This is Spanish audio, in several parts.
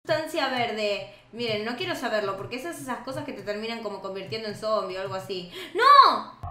sustancia verde? Miren, no quiero saberlo, porque esas cosas que te terminan como convirtiendo en zombie o algo así. ¡No!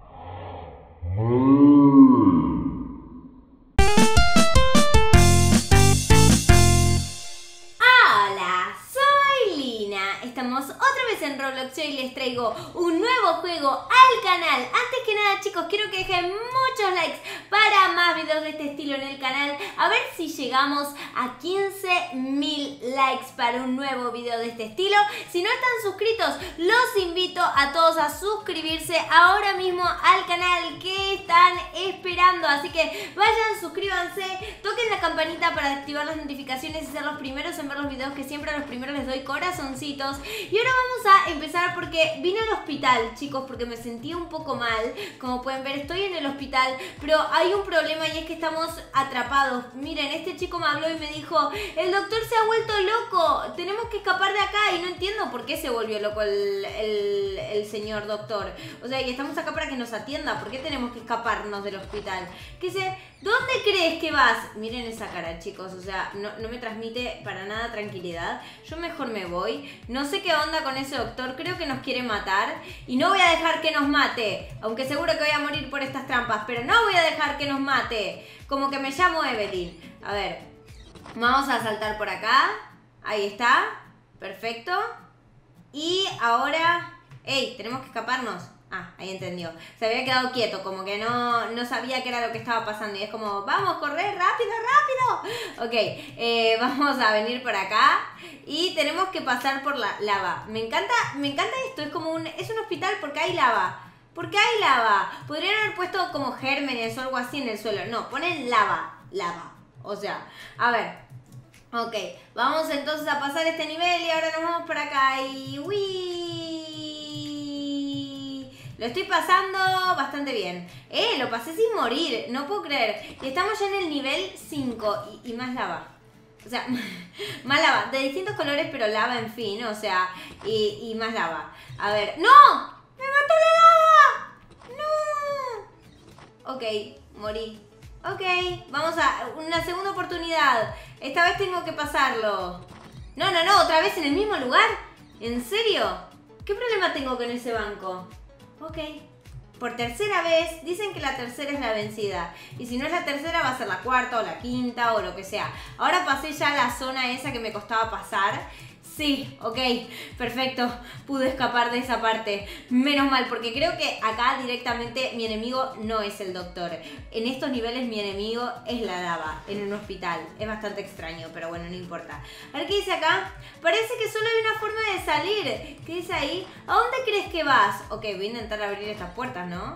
Hola, soy Lina. Estamos otra vez en Roblox y hoy les traigo un nuevo juego al canal. Antes que nada, chicos, quiero que dejen muchos likes para más videos de este estilo en el canal. A ver si llegamos a 15.000 likes para un nuevo video de este estilo. Si no están suscritos, los invito a todos a suscribirse ahora mismo al canal. ¿Qué están esperando? Así que vayan, suscríbanse, toquen la campanita para activar las notificaciones y ser los primeros en ver los videos, que siempre a los primeros les doy corazoncitos. Y ahora vamos a empezar porque vine al hospital, chicos, porque me sentí un poco mal. Como pueden ver, estoy en el hospital, pero hay un problema y es que estamos atrapados. Miren, este chico me habló y me dijo: el doctor se ha vuelto loco, tenemos que escapar de acá. Y no entiendo por qué se volvió loco el señor doctor. O sea, y estamos acá para que nos atienda. ¿Por qué tenemos que escaparnos del hospital? Que dice: ¿dónde crees que vas? Miren esa cara, chicos, o sea, no me transmite para nada tranquilidad. Yo mejor me voy. No sé qué onda con ese doctor, creo que nos quiere matar. Y no voy a dejar que nos mate, aunque seguro que voy a morir por estas trampas, pero no voy a dejar que nos mate. Como que me llamo Evelyn. A ver, vamos a saltar por acá. Ahí está, perfecto. Y ahora... ¡Ey! Tenemos que escaparnos. Ah, ahí entendió. Se había quedado quieto, como que no sabía qué era lo que estaba pasando. Y es como: vamos, correr, rápido, rápido. Ok, vamos a venir por acá. Y tenemos que pasar por la lava. Me encanta esto, es como es un hospital porque hay lava. ¿Por qué hay lava? Podrían haber puesto como gérmenes o algo así en el suelo. No, ponen lava. O sea, a ver. Ok, vamos entonces a pasar este nivel y ahora nos vamos por acá. Y ¡uy! Lo estoy pasando bastante bien. Lo pasé sin morir, no puedo creer. Y estamos ya en el nivel 5 y más lava. O sea, más lava, de distintos colores, pero lava, en fin, o sea, y más lava. A ver, ¡no! ¡Me mató la lava! ¡No! Ok, morí. Ok, vamos a una segunda oportunidad. Esta vez tengo que pasarlo. No, otra vez en el mismo lugar. ¿En serio? ¿Qué problema tengo con ese banco? Ok. Por tercera vez, dicen que la tercera es la vencida. Y si no es la tercera, va a ser la cuarta o la quinta o lo que sea. Ahora pasé ya la zona esa que me costaba pasar. Sí, ok, perfecto. Pude escapar de esa parte. Menos mal, porque creo que acá directamente mi enemigo no es el doctor. En estos niveles mi enemigo es la lava, en un hospital. Es bastante extraño, pero bueno, no importa. A ver qué dice acá. Parece que solo hay una forma de salir. ¿Qué dice ahí? ¿A dónde crees que vas? Ok, voy a intentar abrir estas puertas, ¿no?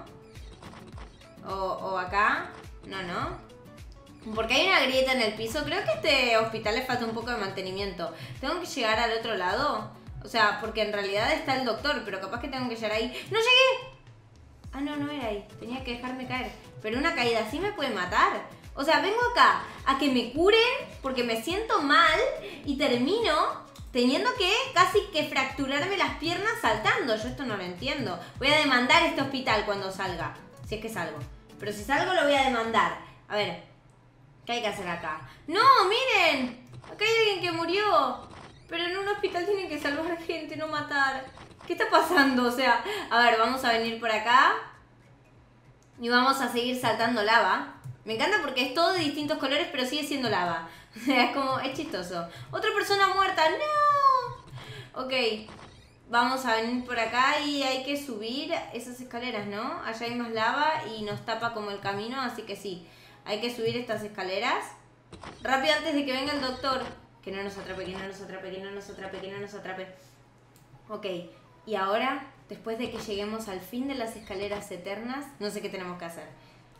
O acá. No. Porque hay una grieta en el piso. Creo que a este hospital le falta un poco de mantenimiento. ¿Tengo que llegar al otro lado? O sea, porque en realidad está el doctor, pero capaz que tengo que llegar ahí. ¡No llegué! Ah, no era ahí. Tenía que dejarme caer. Pero una caída así me puede matar. O sea, vengo acá a que me curen porque me siento mal y termino teniendo que casi que fracturarme las piernas saltando. Yo esto no lo entiendo. Voy a demandar este hospital cuando salga. Si es que salgo. Pero si salgo lo voy a demandar. A ver, ¿qué hay que hacer acá? ¡No, miren! Acá hay alguien que murió. Pero en un hospital tienen que salvar gente, no matar. ¿Qué está pasando? O sea, a ver, vamos a venir por acá. Y vamos a seguir saltando lava. Me encanta porque es todo de distintos colores, pero sigue siendo lava. O sea, es chistoso. Otra persona muerta. ¡No! Ok. Vamos a venir por acá y hay que subir esas escaleras, ¿no? Allá hay más lava y nos tapa como el camino, así que sí. Hay que subir estas escaleras. Rápido antes de que venga el doctor. Que no nos atrape, que no nos atrape, que no nos atrape, que no nos atrape. Ok, y ahora, después de que lleguemos al fin de las escaleras eternas, no sé qué tenemos que hacer.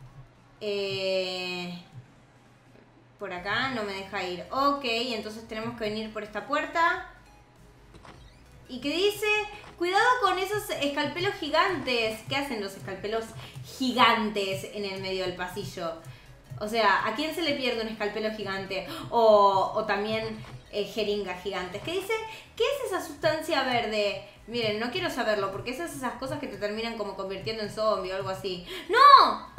Por acá no me deja ir. Ok, entonces tenemos que venir por esta puerta. ¿Y qué dice? Cuidado con esos escalpelos gigantes. ¿Qué hacen los escalpelos gigantes en el medio del pasillo? O sea, ¿a quién se le pierde un escalpelo gigante? O también jeringas gigantes. ¿Qué dice? ¿Qué es esa sustancia verde? Miren, no quiero saberlo, porque esas cosas que te terminan como convirtiendo en zombie o algo así. ¡No!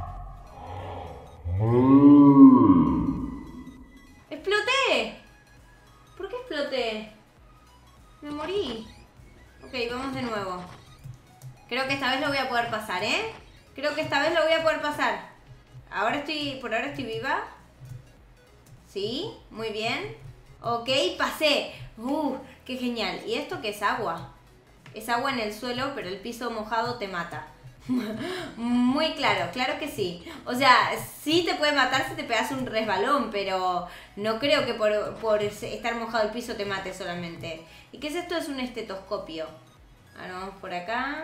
¡Exploté! ¿Por qué exploté? Me morí. Ok, vamos de nuevo. Creo que esta vez lo voy a poder pasar, ¿eh? Creo que esta vez lo voy a poder pasar. Por ahora estoy viva. Sí, muy bien. Ok, pasé. Qué genial. ¿Y esto qué es agua? Es agua en el suelo, pero el piso mojado te mata. Muy claro, claro que sí. O sea, sí te puede matar si te pegas un resbalón, pero no creo que por estar mojado el piso te mate solamente. ¿Y qué es esto? Es un estetoscopio. Ahora vamos por acá.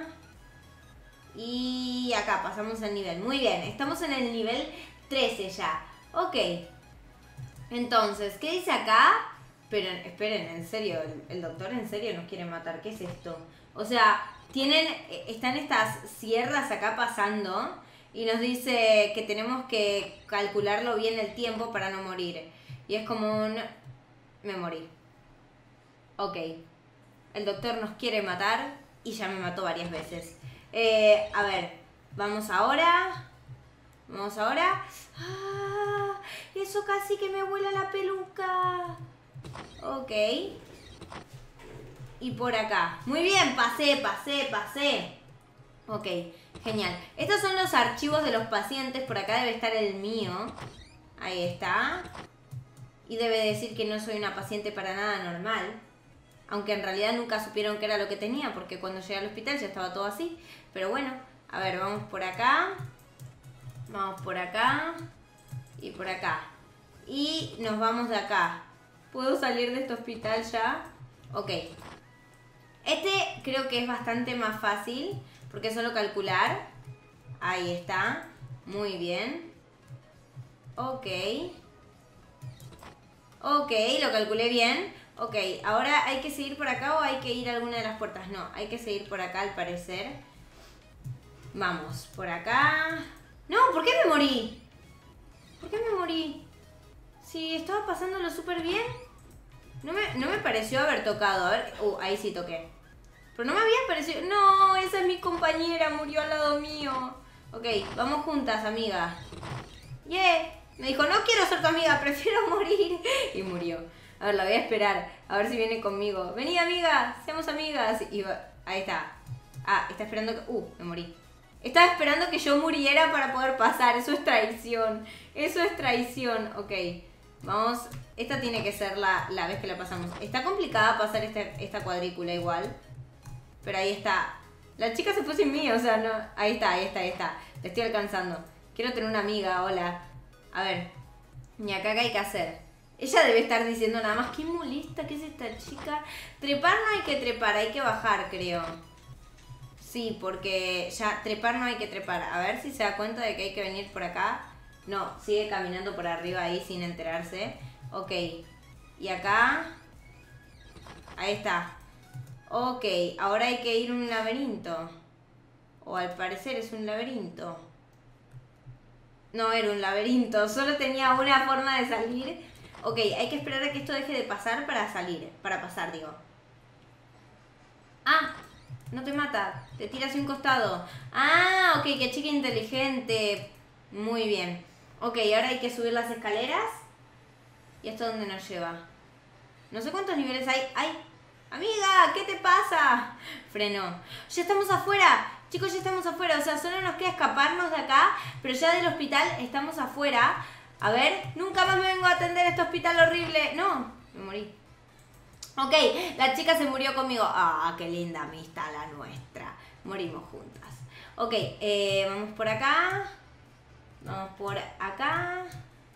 Y acá pasamos el nivel. Muy bien, estamos en el nivel 13 ya. Ok. Entonces, ¿qué dice acá? Pero esperen, en serio, el doctor en serio nos quiere matar. ¿Qué es esto? O sea, están estas sierras acá pasando y nos dice que tenemos que calcularlo bien el tiempo para no morir. Y es como un... Me morí. Ok. El doctor nos quiere matar y ya me mató varias veces. A ver, vamos ahora. Vamos ahora. ¡Ah! Eso casi que me vuela la peluca. Ok. Y por acá. Muy bien, pasé. Ok, genial. Estos son los archivos de los pacientes. Por acá debe estar el mío. Ahí está. Y debe decir que no soy una paciente para nada normal. Aunque en realidad nunca supieron qué era lo que tenía, porque cuando llegué al hospital ya estaba todo así. Pero bueno, a ver, vamos por acá. Vamos por acá. Y por acá. Y nos vamos de acá. ¿Puedo salir de este hospital ya? Ok. Este creo que es bastante más fácil, porque es solo calcular. Ahí está. Muy bien. Ok. Ok, lo calculé bien. Ok, ahora hay que seguir por acá o hay que ir a alguna de las puertas. No, hay que seguir por acá al parecer. Vamos, por acá. No, ¿por qué me morí? ¿Por qué me morí? Si estaba pasándolo súper bien. No me pareció haber tocado. A ver, ahí sí toqué. Pero no me había parecido... No, esa es mi compañera, murió al lado mío. Ok, vamos juntas, amiga. Yeah. Me dijo, no quiero ser tu amiga, prefiero morir. Y murió. A ver, la voy a esperar. A ver si viene conmigo. Vení, amiga, seamos amigas. Y ahí está. Ah, está esperando que... me morí. Estaba esperando que yo muriera para poder pasar. Eso es traición. Eso es traición. Ok, vamos. Esta tiene que ser la vez que la pasamos. Está complicada pasar esta cuadrícula igual. Pero ahí está. La chica se fue sin mí, o sea, no. Ahí está. Te estoy alcanzando. Quiero tener una amiga, hola. A ver. ¿Y acá qué hay que hacer? Ella debe estar diciendo nada más. Qué molesta que es esta chica. Trepar no hay que trepar, hay que bajar, creo. Sí, porque ya trepar no hay que trepar. A ver si se da cuenta de que hay que venir por acá. No, sigue caminando por arriba ahí sin enterarse. Ok. Y acá. Ahí está. Ok, ahora hay que ir a un laberinto. O al parecer es un laberinto. No era un laberinto, solo tenía una forma de salir. Ok, hay que esperar a que esto deje de pasar para salir. Para pasar, digo. Ah, no te mata, te tira hacia un costado. Ah, ok, qué chica inteligente. Muy bien. Ok, ahora hay que subir las escaleras. ¿Y esto dónde nos lleva? No sé cuántos niveles hay. ¡Ay! Amiga, ¿qué te pasa? Frenó. Ya estamos afuera. Chicos, ya estamos afuera. O sea, solo nos queda escaparnos de acá. Pero ya del hospital estamos afuera. A ver, nunca más me vengo a atender a este hospital horrible. No, me morí. Ok, la chica se murió conmigo. Ah, qué linda amistad la nuestra. Morimos juntas. Ok, vamos por acá. Vamos por acá.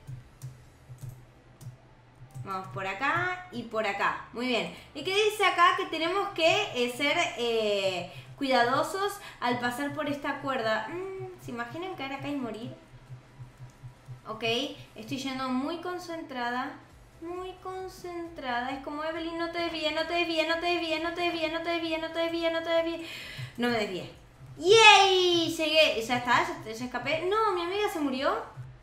Vamos por acá y por acá. Muy bien. ¿Y qué dice acá? Que tenemos que ser cuidadosos al pasar por esta cuerda. ¿Se imaginan caer acá y morir? Ok, estoy yendo muy concentrada. Muy concentrada. Es como, Evelyn, no te desvíes, no te desvíes, no te desvíes, no te desvíes, no te desvíes, no te desvíes, no te desvíes. No me desvié. ¡Yay! Llegué. ¿Ya está? ¿Ya escapé? No, mi amiga se murió.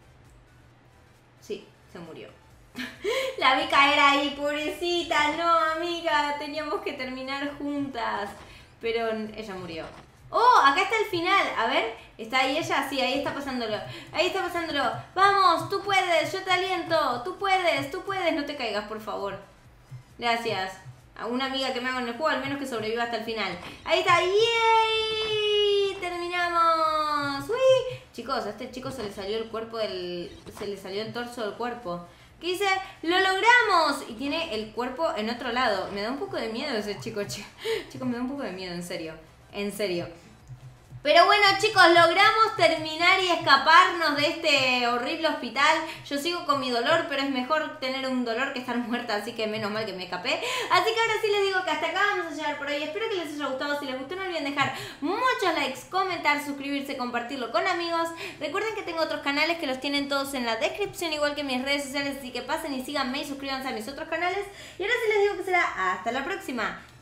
Sí, se murió. La vi caer ahí, pobrecita. No, amiga, teníamos que terminar juntas. Pero ella murió. ¡Oh! Acá está el final. A ver, ¿está ahí ella? Sí, ahí está pasándolo. Ahí está pasándolo. Vamos, tú puedes, yo te aliento. Tú puedes, no te caigas, por favor. Gracias. A una amiga que me haga en el juego, al menos que sobreviva hasta el final. Ahí está. ¡Yay! ¡Terminamos! ¡Uy! Chicos, a este chico se le salió el cuerpo se le salió el torso del cuerpo. ¿Qué dice? ¡Lo logramos! Y tiene el cuerpo en otro lado. Me da un poco de miedo ese chico. Chicos, me da un poco de miedo, en serio. En serio. Pero bueno, chicos, logramos terminar y escaparnos de este horrible hospital. Yo sigo con mi dolor, pero es mejor tener un dolor que estar muerta, así que menos mal que me escapé. Así que ahora sí les digo que hasta acá vamos a llegar por hoy. Espero que les haya gustado. Si les gustó, no olviden dejar muchos likes, comentar, suscribirse, compartirlo con amigos. Recuerden que tengo otros canales que los tienen todos en la descripción, igual que mis redes sociales, así que pasen y síganme y suscríbanse a mis otros canales. Y ahora sí les digo que será hasta la próxima.